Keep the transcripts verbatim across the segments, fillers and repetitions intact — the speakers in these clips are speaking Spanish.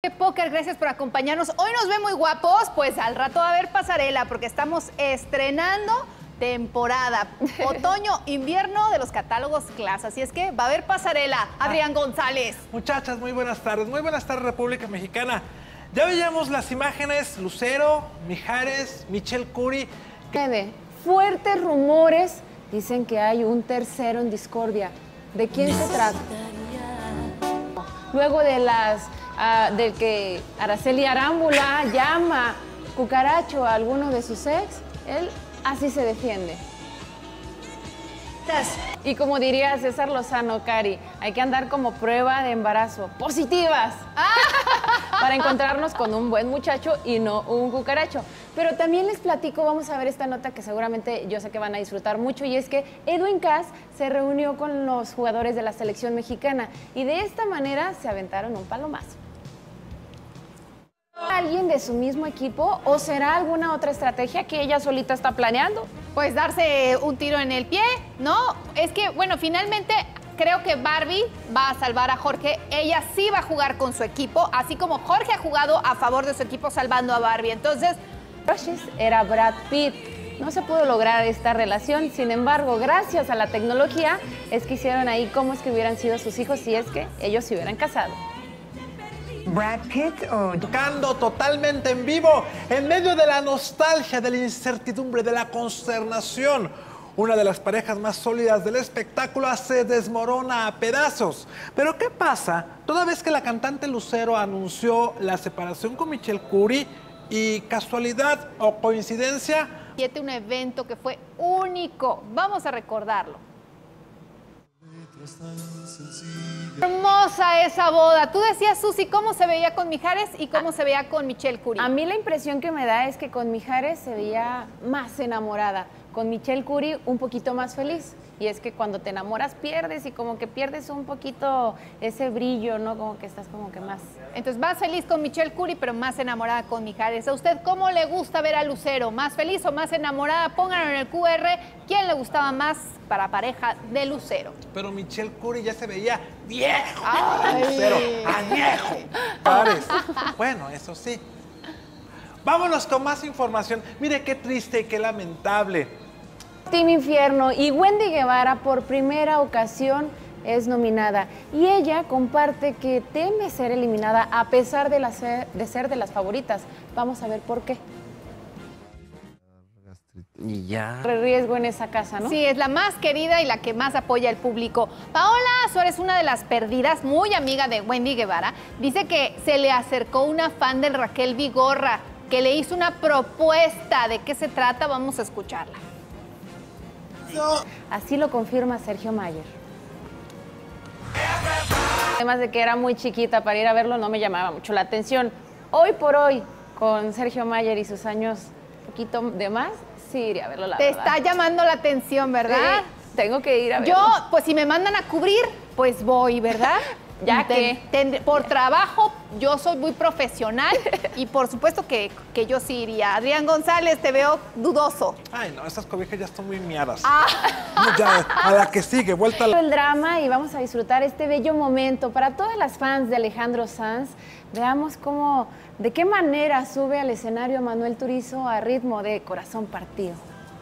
Póker, gracias por acompañarnos. Hoy nos ven muy guapos, pues al rato va a haber pasarela porque estamos estrenando temporada otoño-invierno de los catálogos Class. Así es que va a haber pasarela. Adrián González. Muchachas, muy buenas tardes. Muy buenas tardes, República Mexicana. Ya veíamos las imágenes, Lucero, Mijares, Michelle Curry. Fuertes rumores dicen que hay un tercero en discordia. ¿De quién se trata? Luego de las uh, de que Araceli Arámbula llama cucaracho a alguno de sus ex, él así se defiende. Y como diría César Lozano, Cari, hay que andar como prueba de embarazo, positivas, para encontrarnos con un buen muchacho y no un cucaracho. Pero también les platico, vamos a ver esta nota que seguramente yo sé que van a disfrutar mucho, y es que Edwin Cass se reunió con los jugadores de la selección mexicana y de esta manera se aventaron un palomazo. ¿Alguien de su mismo equipo o será alguna otra estrategia que ella solita está planeando? Pues darse un tiro en el pie, ¿no? Es que, bueno, finalmente creo que Barbie va a salvar a Jorge. Ella sí va a jugar con su equipo, así como Jorge ha jugado a favor de su equipo salvando a Barbie. Entonces, era Brad Pitt. No se pudo lograr esta relación, sin embargo, gracias a la tecnología, es que hicieron ahí cómo es que hubieran sido sus hijos si es que ellos se hubieran casado. Brad Pitt o... Tocando totalmente en vivo, en medio de la nostalgia, de la incertidumbre, de la consternación. Una de las parejas más sólidas del espectáculo se desmorona a pedazos. Pero ¿qué pasa toda vez que la cantante Lucero anunció la separación con Michelle Curry y casualidad o coincidencia? Siete, un evento que fue único. Vamos a recordarlo. Hermosa esa boda. Tú decías, Susi, cómo se veía con Mijares y cómo ah, se veía con Michelle Curry. A mí la impresión que me da es que con Mijares se veía más enamorada, con Michelle Curry un poquito más feliz. Y es que cuando te enamoras pierdes y como que pierdes un poquito ese brillo, ¿no? Como que estás como que más... Entonces más feliz con Michelle Curry, pero más enamorada con Mijares. ¿A usted cómo le gusta ver a Lucero? ¿Más feliz o más enamorada? Pónganlo en el Q R. ¿Quién le gustaba más para pareja de Lucero? Pero Michelle Curry ya se veía viejo. Ay. Lucero, añejo. ¿Sabes? Bueno, eso sí. Vámonos con más información. Mire qué triste y qué lamentable. Team Infierno y Wendy Guevara por primera ocasión es nominada y ella comparte que teme ser eliminada a pesar de, la ser, de ser de las favoritas. Vamos a ver por qué. Y ya. Riesgo en esa casa, ¿no? Sí, es la más querida y la que más apoya al público. Paola Suárez, una de las perdidas, muy amiga de Wendy Guevara, dice que se le acercó una fan de Raquel Vigorra, que le hizo una propuesta. ¿De qué se trata? Vamos a escucharla. Así lo confirma Sergio Mayer. Además de que era muy chiquita para ir a verlo, no me llamaba mucho la atención. Hoy por hoy, con Sergio Mayer y sus años un poquito de más, sí iría a verlo, la Te verdad. está llamando la atención, ¿verdad? Sí, tengo que ir a verlo. Yo, pues si me mandan a cubrir, pues voy, ¿verdad? Ya que... Ten, ten, por trabajo, yo soy muy profesional y por supuesto que, que yo sí iría. Adrián González, te veo dudoso. Ay, no, estas cobijas ya están muy miadas. Ah. Ya, a la que sigue, vuelta a la... El drama y vamos a disfrutar este bello momento. Para todas las fans de Alejandro Sanz, veamos cómo, de qué manera sube al escenario a Manuel Turizo a ritmo de Corazón Partido.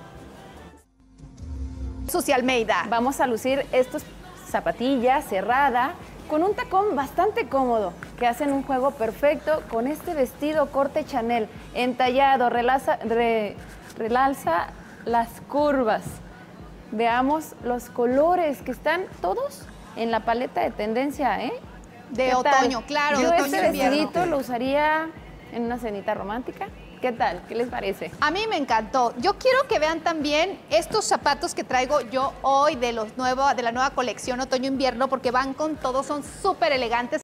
Susi Almeida. Vamos a lucir estos zapatillas cerrada, con un tacón bastante cómodo, que hacen un juego perfecto con este vestido corte Chanel, entallado, relaza, re, realza las curvas. Veamos los colores que están todos en la paleta de tendencia, ¿eh? De otoño, claro. Yo de este vestidito lo usaría en una cenita romántica. ¿Qué tal? ¿Qué les parece? A mí me encantó. Yo quiero que vean también estos zapatos que traigo yo hoy de, los nuevo, de la nueva colección otoño-invierno, porque van con todo, son súper elegantes.